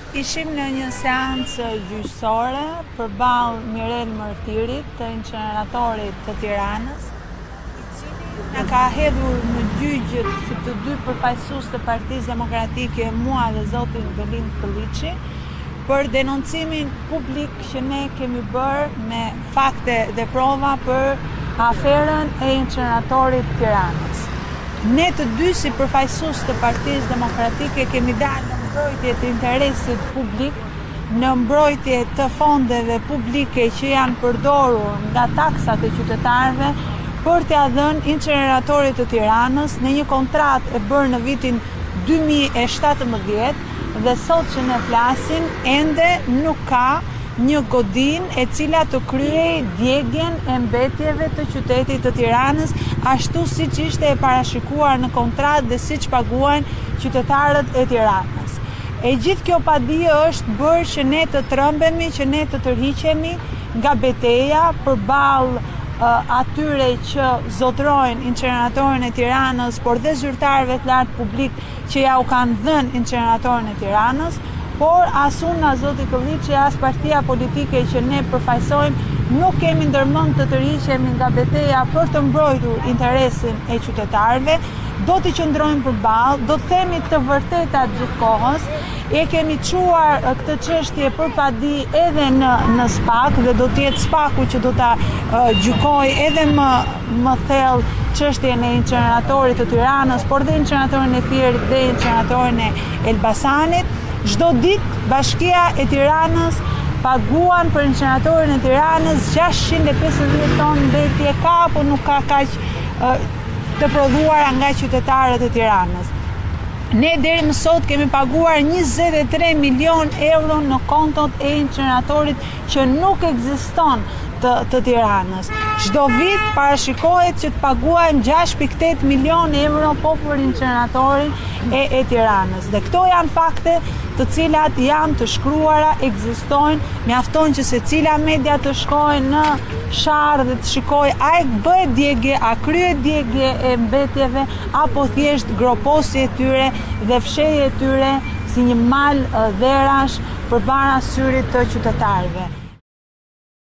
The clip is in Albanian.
Ishim në një seancë gjyqësore përballë Mirel Mërtirit të inceneratorit të Tiranës, i cili na ka hedhur në gjyqjet si të dy përfaqësues të Partisë Demokratike, mua dhe zotin Belind Kılliçi, për denoncimin publik që ne kemi bërë me fakte dhe prova për aferën e inceneratorit Tiranës. Ne të dy si përfaqësues të Partisë Demokratike kemi dalë në mbrojtje të interesit publik, në mbrojtje të fondeve publike që janë përdorur nga taksat e qytetarëve për t'ia dhënë inceneratorit të Tiranës në një kontratë e bërë në vitin 2017 dhe sot që ne flasim ende nuk ka një godin e cila të kryej djegjen e mbetjeve të qytetit të Tiranës, ashtu siç ishte e parashikuar në kontratë dhe siç paguajnë qytetarët e Tiranës. E gjithë kjo padije është bërë që ne të trembemi, që ne të tërhiqemi nga betejë përballë atyre që zotrojnë inceneratorin e Tiranës, por dhe zyrtarëve të lartë publik që ja u kanë dhënë inceneratorin e Tiranës, por as unë as zoti Kılliçi, as partia politike që ne përfaqësojmë, nuk kemi ndërmend të tërhiqemi nga betejë për të mbrojtur interesin e qytetarëve. Do t'i qëndrojmë përballë, do të themi të vërtetat gjithkohës. E kemi çuar këtë çështje për padi edhe në SPAK dhe do të jetë SPAK-u që do ta gjykojë edhe më thellë çështjen e inceneratorit të Tiranës, por dhe inceneratorin e Thierit dhe inceneratorin e Elbasanit. Çdo ditë Bashkia e Tiranës paguan për inceneratorin e Tiranës 650 tonë mbetje, ka apo nuk ka kaq të prodhuara nga qytetarët e Tiranës. Ne deri më sot kemi paguar 23 milion euro në kontot e inceneratorit që nuk ekziston të Tiranës. Çdo vit parashikohet që të paguajmë 6.8 milion euro po për inceneratorin e Tiranës. Dhe këto janë fakte të cilat janë të shkruara, ekzistojnë, mjafton që secila media të shkojë në sharë dhe të shikojë a e bëhet djegje, a kryhet djegje e mbetjeve, apo thjesht groposje e tyre dhe fshehje e tyre si një mal dherash përpara syrit të qytetarëve.